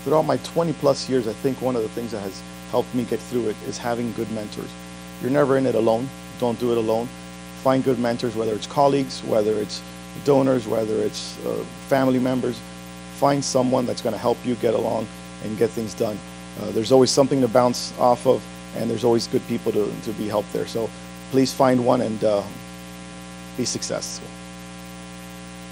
throughout my 20+ years, I think one of the things that has helped me get through it is having good mentors. You're never in it alone. Don't do it alone. Find good mentors, whether it's colleagues, whether it's donors, whether it's family members. Find someone that's going to help you get along and get things done. There's always something to bounce off of, and there's always good people to be helped there. So please find one and be successful.